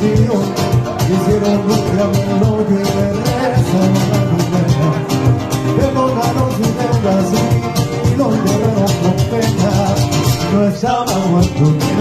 conocido, hicieron un camino que me rezaron la primera. Perdonaron sus deudas y los llevaron con pena. No estaba muerto.